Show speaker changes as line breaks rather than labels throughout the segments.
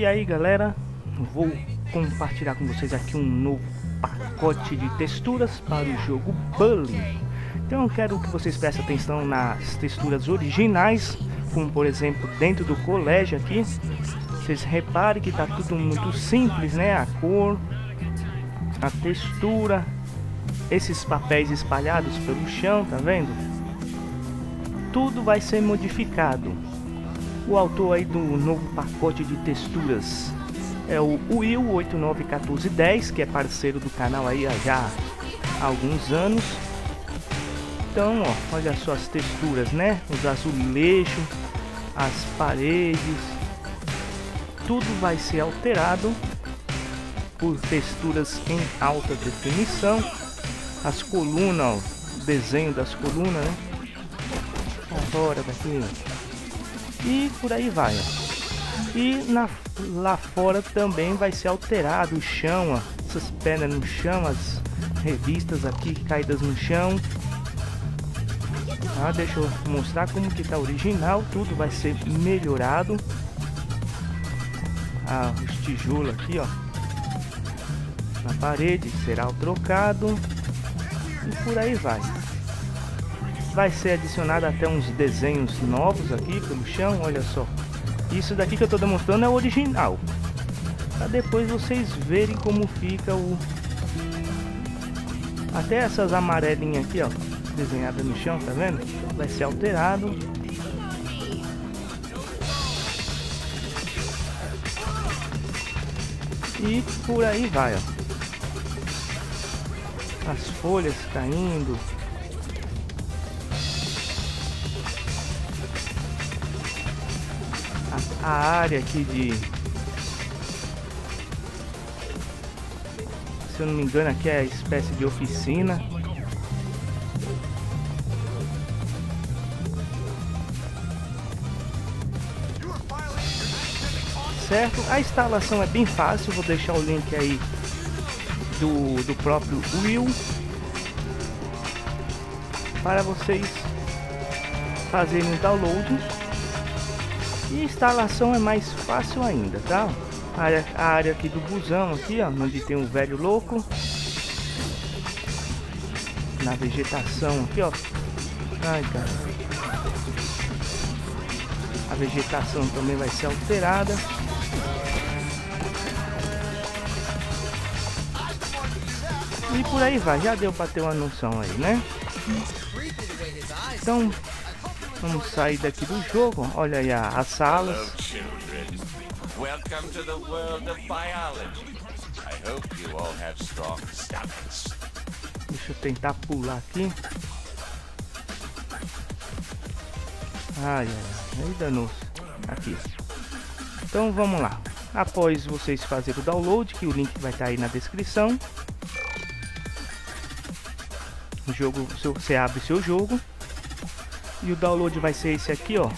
E aí galera, vou compartilhar com vocês aqui um novo pacote de texturas para o jogo Bully. Então eu quero que vocês prestem atenção nas texturas originais, como por exemplo dentro do colégio aqui. Vocês reparem que está tudo muito simples, né? A cor, a textura, esses papéis espalhados pelo chão, tá vendo? Tudo vai ser modificado. O autor aí do novo pacote de texturas é o Will891410, que é parceiro do canal aí já há alguns anos. Então, ó, olha só as texturas, né? Os azulejos, as paredes, tudo vai ser alterado por texturas em alta definição. As colunas, ó, o desenho das colunas, né? Agora daqui. E por aí vai, ó. E lá fora também vai ser alterado o chão, ó, essas pedras no chão, as revistas aqui caídas no chão. Deixa eu mostrar como que tá original. Tudo vai ser melhorado. Os tijolos aqui, ó, na parede será trocado e por aí vai. Vai ser adicionado até uns desenhos novos aqui pelo chão, olha só. Isso daqui que eu tô demonstrando é o original, para depois vocês verem como fica o... Até essas amarelinhas aqui, ó, desenhadas no chão, tá vendo? Vai ser alterado. E por aí vai, ó. As folhas caindo. A área aqui de... Se eu não me engano aqui é espécie de oficina. Certo? A instalação é bem fácil, vou deixar o link aí do próprio Will para vocês fazerem o download. E a instalação é mais fácil ainda, tá? A área aqui do busão aqui, ó, onde tem um velho louco. Na vegetação aqui, ó. Ai, cara. A vegetação também vai ser alterada. E por aí vai, já deu para ter uma noção aí, né? Então, vamos sair daqui do jogo. Olha aí as salas. Deixa eu tentar pular aqui. Ai, aí danou-se. Aqui. Então vamos lá. Após vocês fazerem o download, que o link vai estar aí na descrição. O jogo, você abre seu jogo. E o download vai ser esse aqui, ó.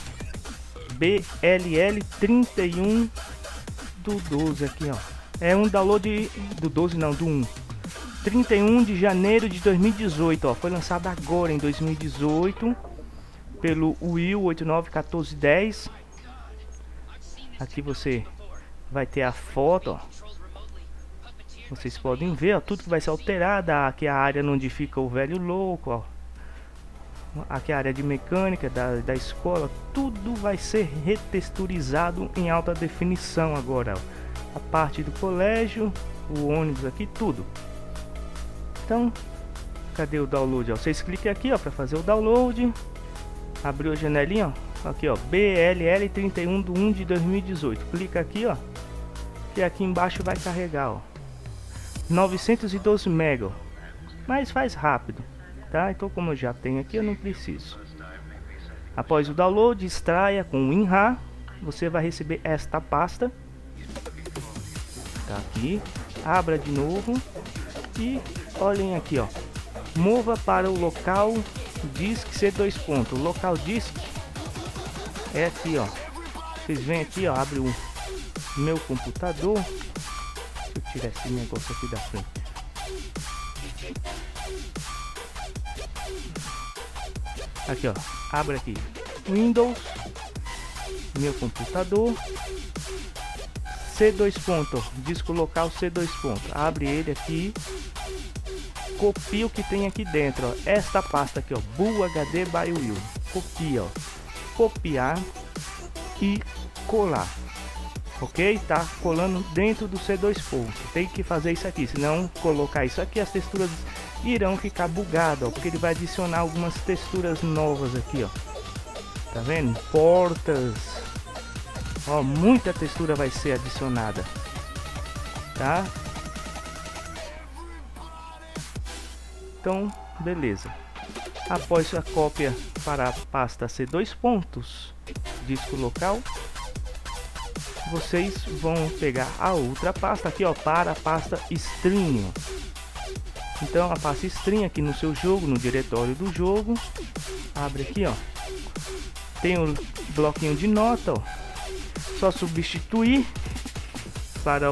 BLL31 do 12 aqui, ó. É um download do 12 não, do 1. 31 de janeiro de 2018, ó. Foi lançado agora em 2018 pelo Will891410. Aqui você vai ter a foto, ó. Vocês podem ver, ó, tudo que vai ser alterado. Aqui a área onde fica o velho louco, ó. Aqui a área de mecânica da escola, tudo vai ser retexturizado em alta definição agora, ó. A parte do colégio, o ônibus aqui, tudo. Então, cadê o download? Ó? Vocês cliquem aqui, ó, para fazer o download. Abriu a janelinha, ó. Aqui, ó, BLL31 do 1 de 2018. Clica aqui, ó, que aqui embaixo vai carregar, ó. 912 MB, mas faz rápido, tá? Então como eu já tenho aqui, eu não preciso. Após o download, extraia com o WinRAR. Você vai receber esta pasta. Tá aqui. Abra de novo. E olhem aqui, ó. Mova para o local disk C2 pontos. O local disk é aqui, ó. Vocês vêm aqui, ó. Abre o meu computador. Deixa eu tirar esse negócio aqui da frente. Aqui, ó. Abre aqui. Windows. Meu computador. C2 ponto, disco local C2 ponto. Abre ele aqui, copia o que tem aqui dentro, ó. Esta pasta aqui, ó, Bull HD by Will. Copia, ó, copiar e colar. Ok? Tá colando dentro do C2 ponto. Tem que fazer isso aqui, senão colocar isso aqui, as texturas irão ficar bugadas, ó, porque ele vai adicionar algumas texturas novas aqui, ó. Tá vendo? Portas, ó, muita textura vai ser adicionada, tá? Então, beleza. Após a cópia para a pasta C2 pontos, disco local, vocês vão pegar a outra pasta aqui, ó, para a pasta Stream. Então a pasta Stream aqui no seu jogo, no diretório do jogo, abre aqui, ó, tem o bloquinho de nota, ó, só substituir para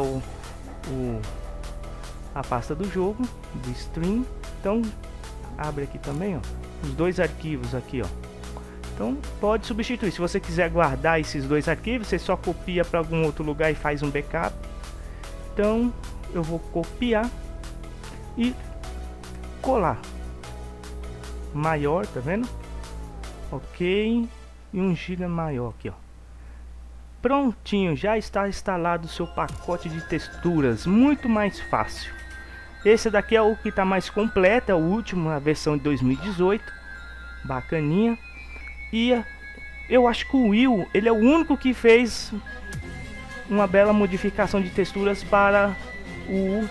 a pasta do jogo, do Stream. Então abre aqui também, ó, os dois arquivos aqui, ó. Então pode substituir. Se você quiser guardar esses dois arquivos, você só copia para algum outro lugar e faz um backup. Então eu vou copiar e colar. Maior, tá vendo? Ok. E 1 GB maior aqui, ó. Prontinho, já está instalado o seu pacote de texturas. Muito mais fácil. Esse daqui é o que está mais completo, é o último, a versão de 2018. Bacaninha. E eu acho que o Will, ele é o único que fez uma bela modificação de texturas para o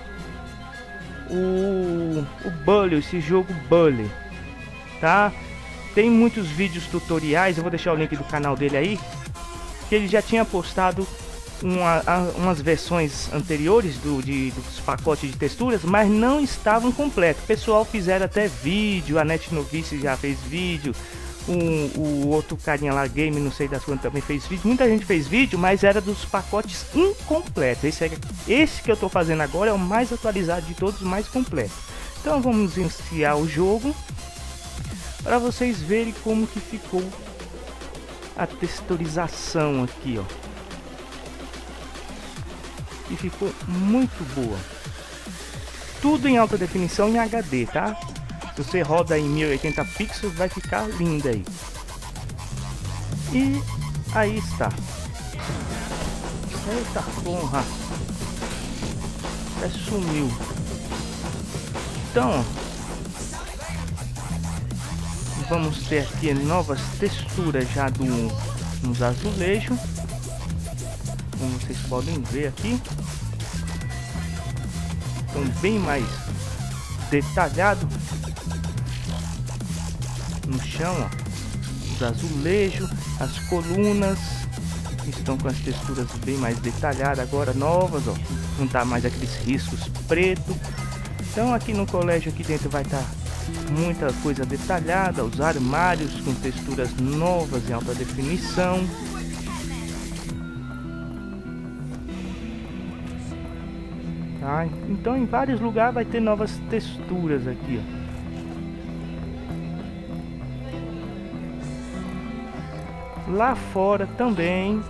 Bully, esse jogo Bully, tá? Tem muitos vídeos tutoriais, eu vou deixar o link do canal dele aí, que ele já tinha postado umas versões anteriores dos pacotes de texturas, mas não estavam completos. O pessoal fizeram até vídeo, a Netnovice já fez vídeo, o outro carinha lá, Game, não sei das quantas, também fez vídeo. Muita gente fez vídeo, mas era dos pacotes incompletos. Esse que eu tô fazendo agora é o mais atualizado de todos, o mais completo. Então vamos iniciar o jogo para vocês verem como que ficou a texturização aqui, ó. E ficou muito boa. Tudo em alta definição em HD, tá? Se você roda em 1080 pixels, vai ficar linda aí. E aí está. Eita porra. Até sumiu. Então, vamos ter aqui novas texturas já nos azulejos. Como vocês podem ver aqui. Estão bem mais detalhado no chão, ó. Os azulejos, as colunas estão com as texturas bem mais detalhadas agora, novas, ó. Não tá mais aqueles riscos preto. Então aqui no colégio aqui dentro vai estar muita coisa detalhada, os armários com texturas novas em alta definição. Tá? Então em vários lugares vai ter novas texturas aqui, ó. Lá fora também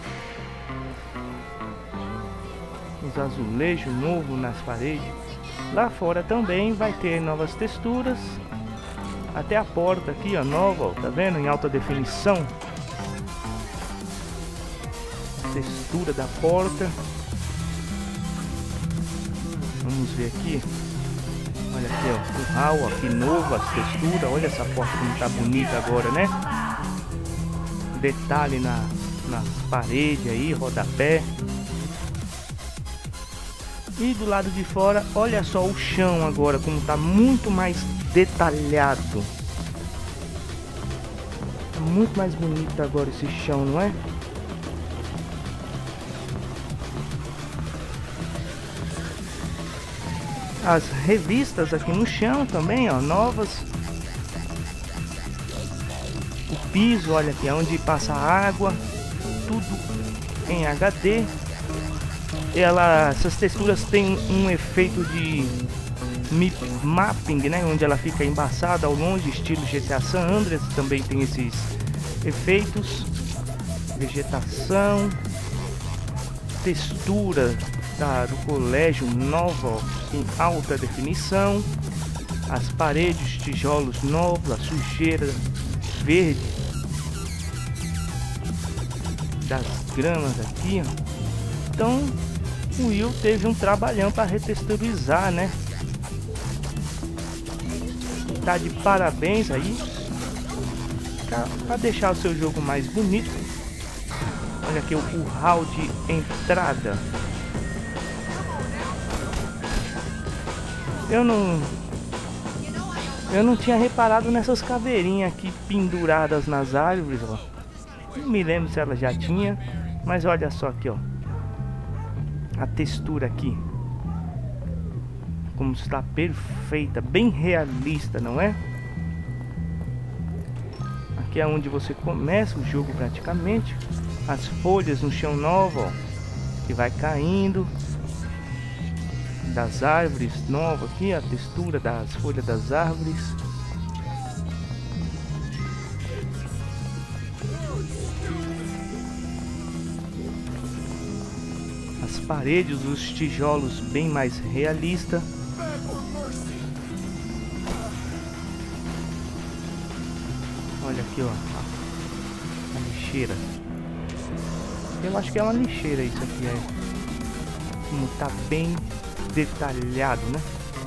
os azulejos novos nas paredes. Lá fora também vai ter novas texturas. Até a porta aqui, ó, nova, ó, tá vendo? Em alta definição. A textura da porta. Vamos ver aqui. Olha aqui, ó, o hall, ó, que novo, as texturas. Olha essa porta como tá bonita agora, né? Detalhe nas paredes aí, rodapé. E do lado de fora, olha só o chão agora, como tá muito mais detalhado. Muito mais bonito agora esse chão, não é? As revistas aqui no chão também, ó, novas. O piso, olha aqui, é onde passa a água. Tudo em HD. Essas texturas têm um efeito de mapping, né? Onde ela fica embaçada ao longe, estilo GTA San Andreas. Também tem esses efeitos. Vegetação. textura do colégio nova, ó, em alta definição. As paredes, tijolos novos, a sujeira verde das gramas aqui, ó. Então o Will teve um trabalhão para retexturizar, né? Tá de parabéns aí para deixar o seu jogo mais bonito. Olha aqui o hall de entrada. Eu não tinha reparado nessas caveirinhas aqui penduradas nas árvores, ó. Não me lembro se ela já tinha, mas olha só aqui, ó. A textura aqui. Como está perfeita, bem realista, não é? Aqui é onde você começa o jogo praticamente. As folhas no chão novo, ó, que vai caindo. Das árvores novas aqui, a textura das folhas das árvores. As paredes, os tijolos bem mais realistas. Olha aqui, ó, a lixeira. Eu acho que é uma lixeira isso aqui, é. Como tá bem detalhado, né?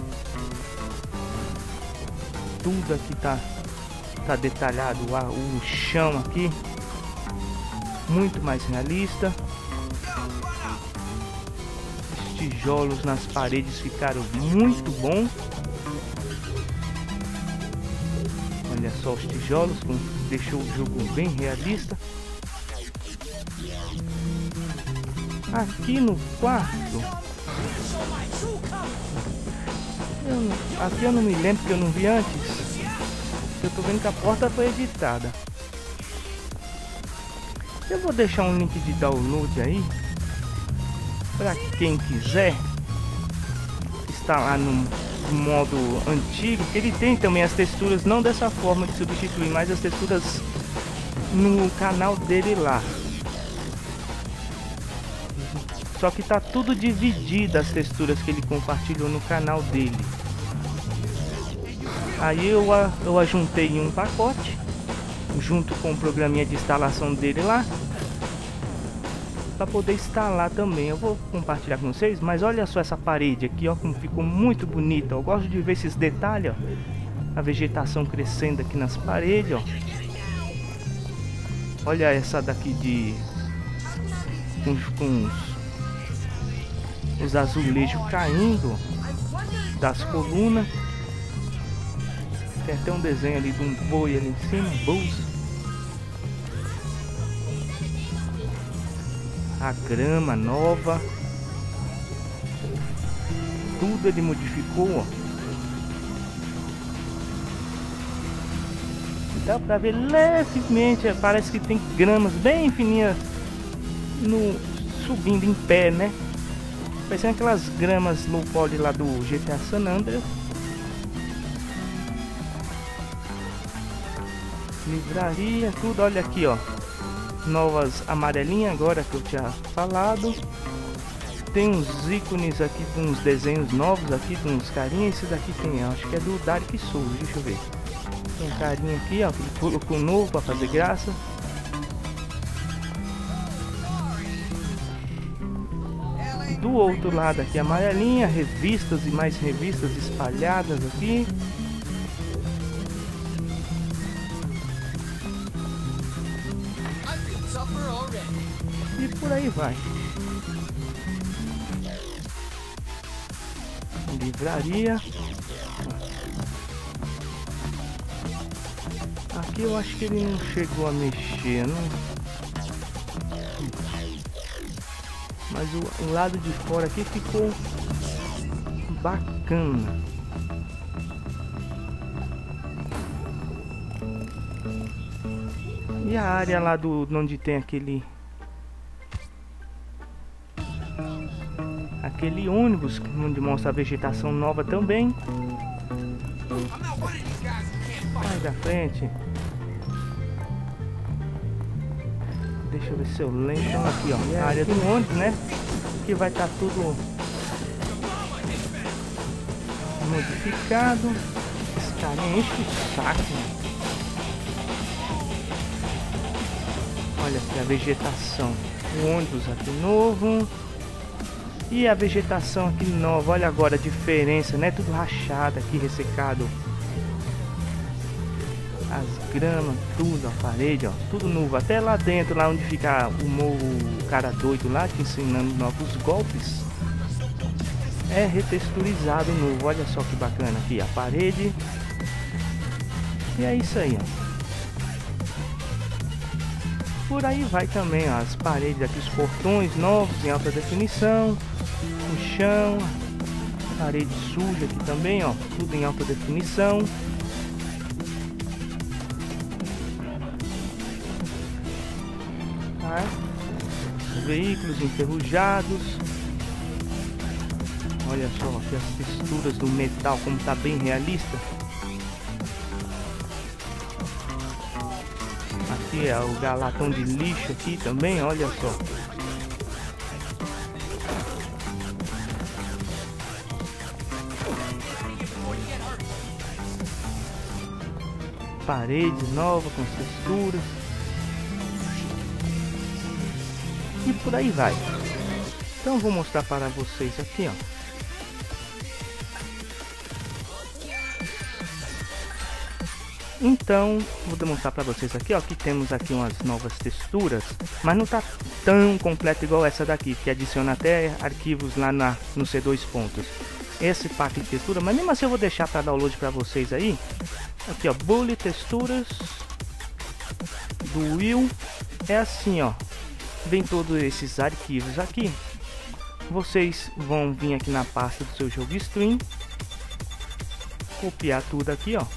Tudo aqui tá detalhado. O chão aqui muito mais realista. Os tijolos nas paredes ficaram muito bons. Olha só os tijolos, deixou o jogo bem realista. Aqui no quarto, aqui eu não me lembro, porque eu não vi antes. Eu tô vendo que a porta foi editada. Eu vou deixar um link de download aí para quem quiser instalar no modo antigo, que ele tem também as texturas, não dessa forma de substituir, mas as texturas no canal dele lá. Só que tá tudo dividido, as texturas que ele compartilhou no canal dele. Aí eu ajuntei em um pacote, junto com o programinha de instalação dele lá, para poder instalar também. Eu vou compartilhar com vocês, mas olha só essa parede aqui, ó, como ficou muito bonita. Eu gosto de ver esses detalhes, ó, a vegetação crescendo aqui nas paredes, ó. Olha essa daqui com os azulejos caindo das colunas. Tem até um desenho ali de um boi ali em cima, bolsa. A grama nova. Tudo ele modificou, ó. Dá pra ver levemente, parece que tem gramas bem fininhas subindo em pé, né? Parecendo aquelas gramas low poly lá do GTA San Andreas. Livraria, tudo, olha aqui, ó. Novas amarelinhas agora que eu tinha falado. Tem uns ícones aqui, uns desenhos novos aqui, de uns carinhas. Esse daqui tem, acho que é do Dark Souls, deixa eu ver. Tem um carinha aqui, ó, que ele colocou novo pra fazer graça. Do outro lado aqui, amarelinha, revistas e mais revistas espalhadas aqui. E por aí vai. Livraria. Aqui eu acho que ele não chegou a mexer, não. Mas o lado de fora aqui ficou bacana. E a área lá onde tem aquele ônibus, onde mostra a vegetação nova também. Sai da frente. Deixa eu ver se eu lembro. Aqui, ó, a área do ônibus, né? aqui vai estar tudo modificado. Esse carinha enche o saco, mano. Olha aqui a vegetação. O ônibus aqui novo. E a vegetação aqui nova. Olha agora a diferença, né? Tudo rachado aqui, ressecado. As gramas, tudo, a parede, ó. Tudo novo. Até lá dentro, lá onde fica o cara doido lá, te ensinando novos golpes. É retexturizado novo. Olha só que bacana aqui a parede. E é isso aí, ó. Por aí vai também, ó, as paredes aqui, os portões novos em alta definição, o chão, parede suja aqui também, ó, tudo em alta definição. Tá? Veículos enferrujados. Olha só aqui as texturas do metal, como tá bem realista. Aqui é o galatão de lixo aqui também, olha só. Parede nova com texturas. E por aí vai. Então vou mostrar para vocês aqui, ó. Então, vou demonstrar para vocês aqui, ó, que temos aqui umas novas texturas, mas não tá tão completa igual essa daqui, que adiciona até arquivos lá no C2 pontos. Esse pack de textura, mas mesmo assim eu vou deixar para download para vocês aí. Aqui, ó, Bully Texturas do Will. É assim, ó, vem todos esses arquivos aqui. Vocês vão vir aqui na pasta do seu jogo stream, copiar tudo aqui, ó.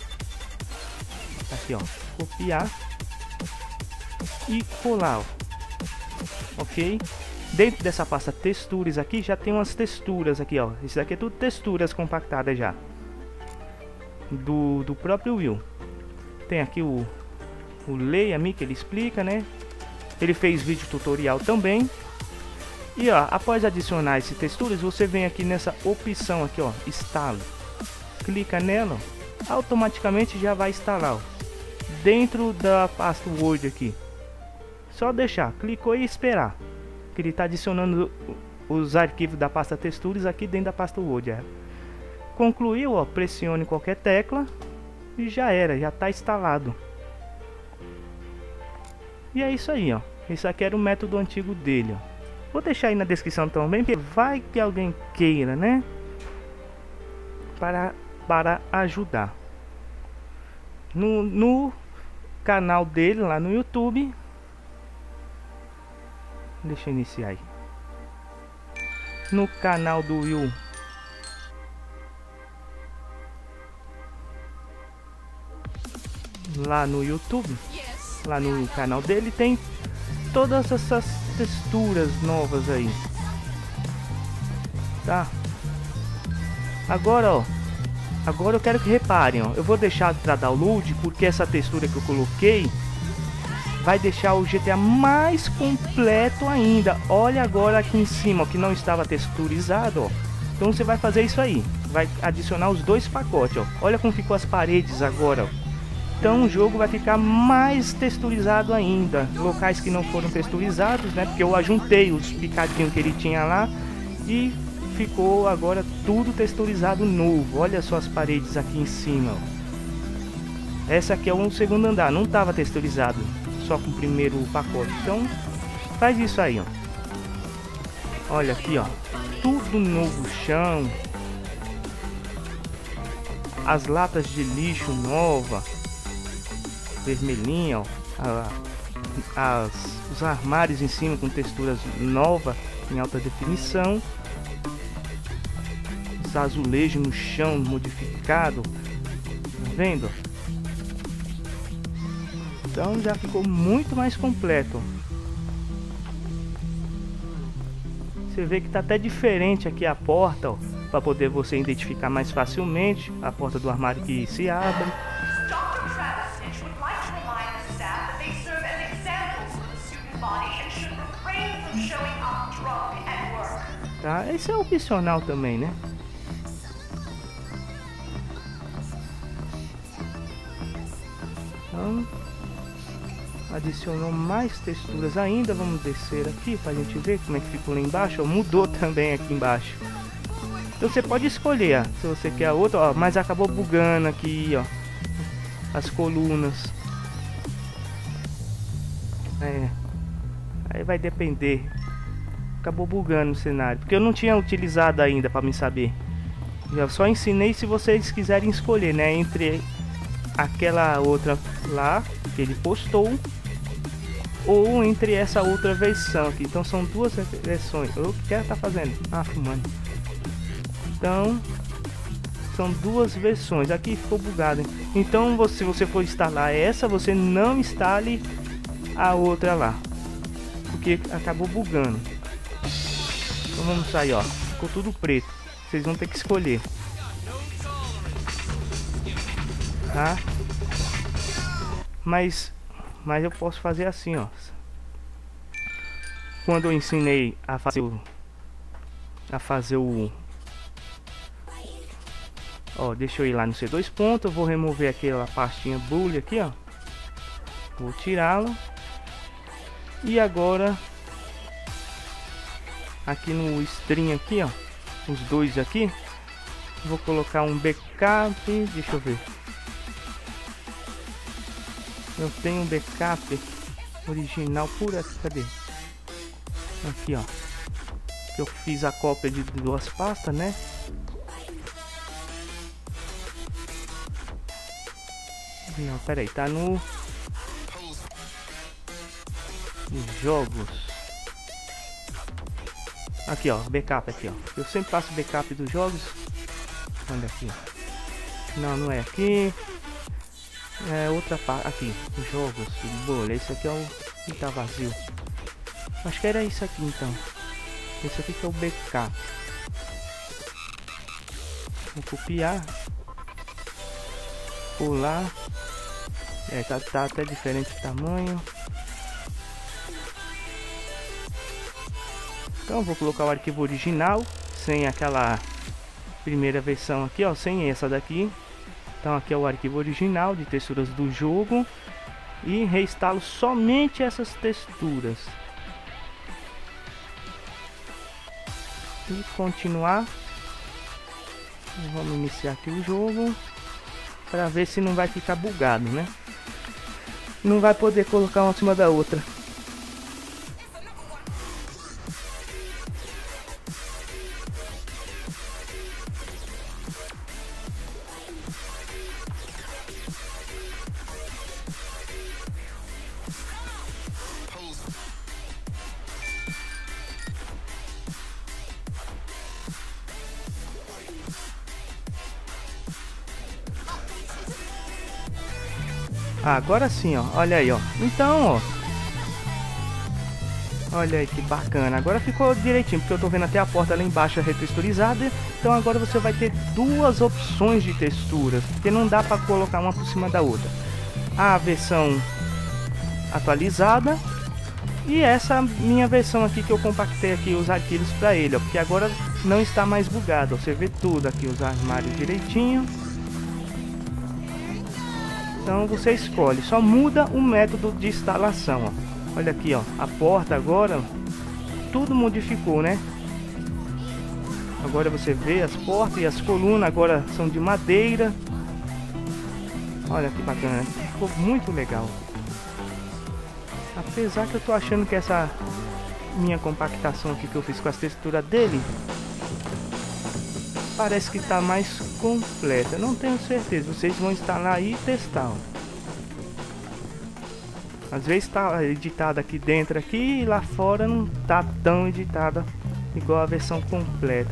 Aqui, ó, copiar e colar, ó. Ok? Dentro dessa pasta texturas aqui já tem umas texturas aqui, ó. Isso aqui é tudo texturas compactadas já do próprio Will. Tem aqui o Leia-me, que ele explica, né? Ele fez vídeo tutorial também. E ó, após adicionar esse texturas, você vem aqui nessa opção aqui, ó, instalo. Clica nela, ó, automaticamente já vai instalar, ó, dentro da pasta Word aqui. Só deixar, clicou e esperar, que ele está adicionando os arquivos da pasta texturas aqui dentro da pasta Word. Concluiu, ó, pressione qualquer tecla e já era, já está instalado. E é isso aí, ó. Esse aqui era o método antigo dele, ó. Vou deixar aí na descrição também, porque vai que alguém queira, né? Para ajudar. No canal dele lá no YouTube. Deixa eu iniciar aí. No canal do Will. Lá no YouTube. Lá no canal dele tem todas essas texturas novas aí. Tá? Agora, ó. Agora eu quero que reparem, ó. Eu vou deixar para download porque essa textura que eu coloquei vai deixar o GTA mais completo ainda. Olha agora aqui em cima, ó, que não estava texturizado, ó. Então você vai fazer isso aí. Vai adicionar os dois pacotes, ó. Olha como ficou as paredes agora, ó. Então o jogo vai ficar mais texturizado ainda. Locais que não foram texturizados, né? Porque eu ajuntei os picadinhos que ele tinha lá e ficou agora tudo texturizado novo. Olha só as paredes aqui em cima, ó. Essa aqui é o segundo andar, não estava texturizado, só com o primeiro pacote. Então faz isso aí, ó. Olha aqui, ó, tudo novo, chão, as latas de lixo nova, vermelhinha, ó. Os armários em cima com texturas novas em alta definição. Os azulejos no chão modificado, tá vendo? Então já ficou muito mais completo. Você vê que tá até diferente aqui a porta, ó, para poder você identificar mais facilmente a porta do armário que se abre. tá? Esse é opcional também, né? Então, adicionou mais texturas ainda. Vamos descer aqui pra gente ver como é que ficou lá embaixo. Ó, mudou também aqui embaixo. Então você pode escolher, ó, se você quer a outra, ó, mas acabou bugando aqui, ó, as colunas. Aí vai depender. Acabou bugando o cenário, porque eu não tinha utilizado ainda para me saber. Eu só ensinei se vocês quiserem escolher, né, entre aquela outra lá que ele postou ou entre essa outra versão aqui. Então são duas versões. O que ela tá fazendo? Ah, fumando. Então são duas versões. Aqui ficou bugado, hein? Então se você for instalar essa, você não instale a outra lá, porque acabou bugando. Então vamos sair, ó. Ficou tudo preto. Vocês vão ter que escolher, tá? Mas eu posso fazer assim, ó. Quando eu ensinei a fazer o ó, deixa eu ir lá no C2 pontos. Eu vou remover aquela pastinha bully aqui, ó. Vou tirá-la. E agora aqui no stream aqui, ó, os dois aqui, vou colocar um backup. Deixa eu ver. Eu tenho um backup original por aqui. Cadê? Aqui, ó. Eu fiz a cópia de duas pastas, né? Não, pera aí, tá no jogos. Aqui, ó, backup aqui, ó. Eu sempre faço backup dos jogos. Olha aqui, ó. Não é aqui. É outra parte. Aqui, os jogos. Bolha, esse aqui é o que tá vazio. Acho que era isso aqui, então. Esse aqui que é o backup. Vou copiar. Pular. Tá até diferente o tamanho. Então vou colocar o arquivo original, sem aquela primeira versão aqui, ó, sem essa daqui. Então aqui é o arquivo original de texturas do jogo. E reinstalo somente essas texturas. E continuar. Vamos iniciar aqui o jogo, para ver se não vai ficar bugado, né? Não vai poder colocar uma em cima da outra. Agora sim, ó. Olha aí, ó. Então, ó. Olha aí que bacana. Agora ficou direitinho, porque eu tô vendo até a porta lá embaixo retexturizada. Então agora você vai ter duas opções de texturas, porque não dá para colocar uma por cima da outra. A versão atualizada e essa minha versão aqui que eu compactei aqui os arquivos para ele, ó, porque agora não está mais bugado. Você vê tudo aqui, os armários direitinho. Então você escolhe, só muda o método de instalação, ó. Olha aqui, ó, a porta agora, tudo modificou, né? Agora você vê as portas e as colunas agora são de madeira. Olha que bacana, ficou muito legal. Apesar que eu tô achando que essa minha compactação aqui que eu fiz com as texturas dele parece que tá mais completa. Não tenho certeza, vocês vão instalar aí e testar, ó. Às vezes tá editada aqui dentro aqui e lá fora não tá tão editada igual a versão completa.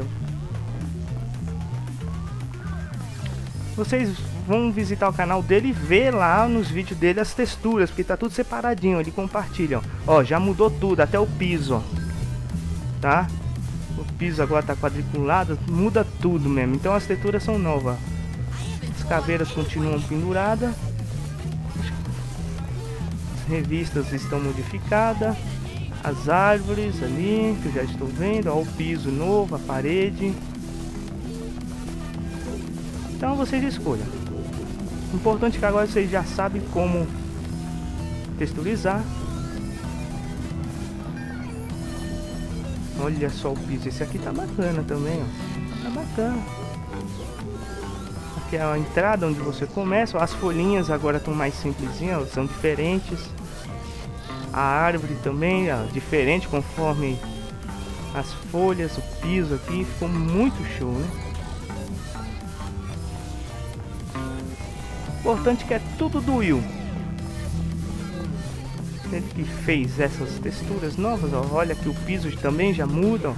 Vocês vão visitar o canal dele e ver lá nos vídeos dele as texturas, porque tá tudo separadinho, ele compartilha, ó. Ó, já mudou tudo, até o piso, ó. Tá? O piso agora tá quadriculado, muda tudo mesmo. Então as texturas são novas. As caveiras continuam penduradas. Revistas estão modificadas. as árvores ali, que eu já estou vendo, ó, o piso novo, a parede. Então vocês escolham. O importante é que agora vocês já sabem como texturizar. Olha só o piso, esse aqui tá bacana também, ó. Tá bacana. Aqui é a entrada onde você começa. As folhinhas agora estão mais simplesinhas, são diferentes. A árvore também, ó, diferente conforme as folhas, o piso aqui ficou muito show, né? O importante é que é tudo do Will. Ele que fez essas texturas novas, ó. Olha que o piso também já muda, ó.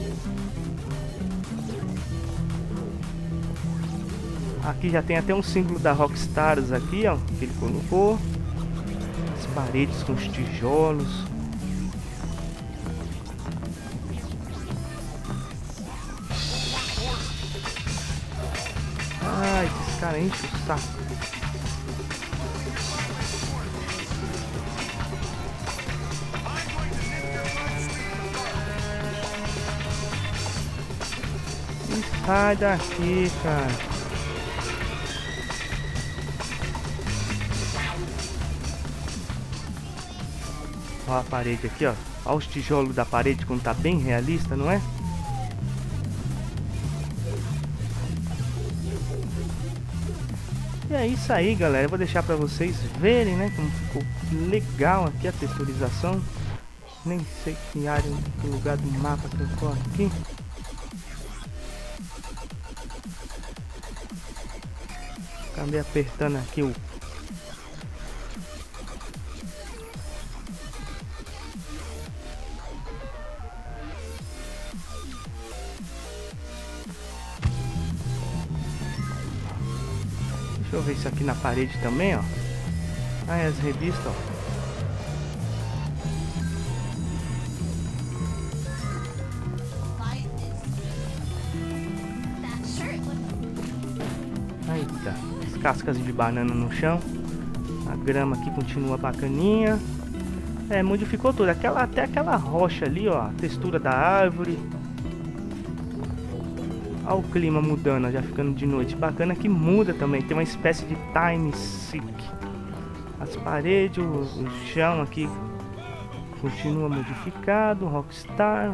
Aqui já tem até um símbolo da Rockstars aqui, ó, que ele colocou. As paredes com os tijolos. Ai, esses caras enchem o saco. Sai daqui, cara. Ó a parede aqui, ó. Olha os tijolos da parede como tá bem realista, não é? E é isso aí, galera. Eu vou deixar pra vocês verem, né, como ficou legal aqui a texturização. Nem sei que área, que lugar do mapa que eu tô aqui. Acabei apertando aqui o... Deixa eu ver isso aqui na parede também, ó. Ah, é as revistas, ó. Eita, as cascas de banana no chão. A grama aqui continua bacaninha. É, modificou tudo. Até aquela rocha ali, ó. A textura da árvore. Olha o clima mudando, já ficando de noite. Bacana que muda também. Tem uma espécie de time sick. As paredes, o chão aqui continua modificado. Rockstar.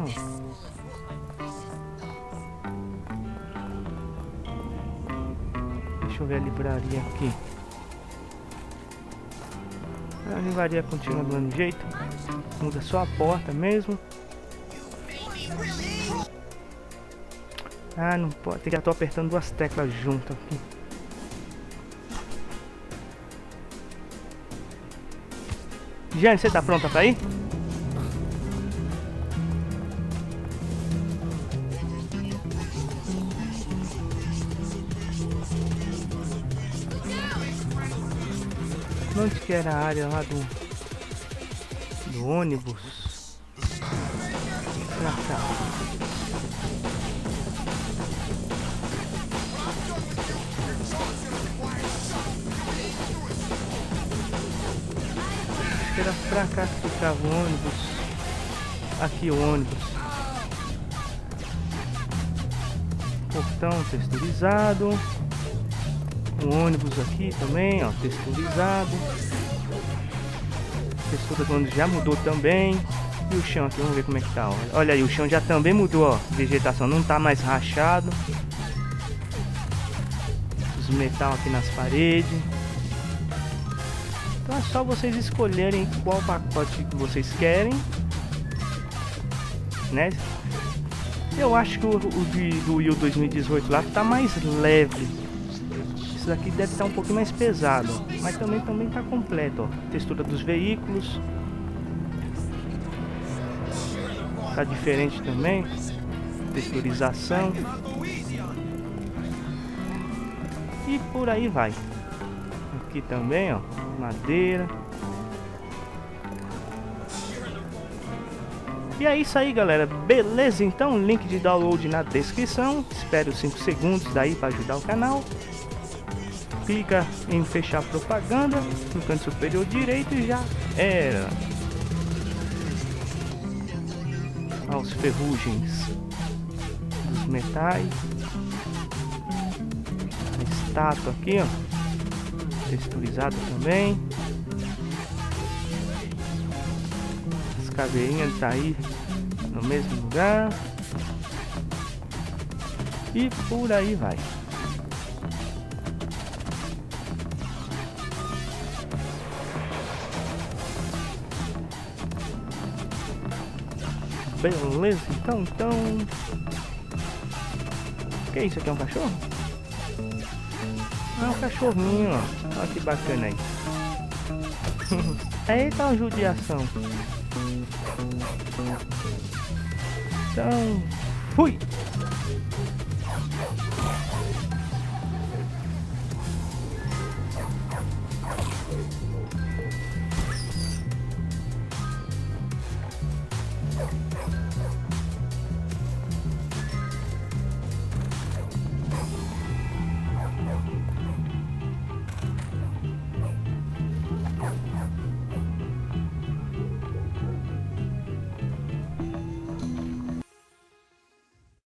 Deixa eu ver a livraria aqui. A livraria continua do mesmo jeito. Muda só a porta mesmo. Ah, não pode. Já tô apertando duas teclas junto aqui. Jane, você tá pronta pra ir? Onde que era a área lá do ônibus? Pra cá. Era pra cá que ficava o ônibus. Aqui o ônibus. Portão texturizado. O ônibus aqui também, ó, texturizado. Textura do ônibus já mudou também. E o chão aqui, vamos ver como é que tá. Olha aí, o chão já também mudou, ó. Vegetação não tá mais rachado. Os metal aqui nas paredes. Então é só vocês escolherem qual pacote que vocês querem, né? Eu acho que o do Will 2018 lá tá mais leve. Esse daqui deve estar um pouquinho mais pesado, ó. Mas também tá completo, ó. Textura dos veículos tá diferente também. Texturização. E por aí vai. Aqui também, ó, madeira. E é isso aí, galera. Beleza? Então, link de download na descrição. Espere os 5 segundos daí para ajudar o canal. Clica em fechar propaganda no canto superior direito e já era. aos ferrugens dos metais. A estátua aqui, ó, texturizada também. As caveirinhas tá aí no mesmo lugar. E por aí vai. Beleza, então... Que isso aqui, é um cachorro? Ah, um cachorrinho, ó. Olha que bacana aí. Eita, uma judiação. Então, fui!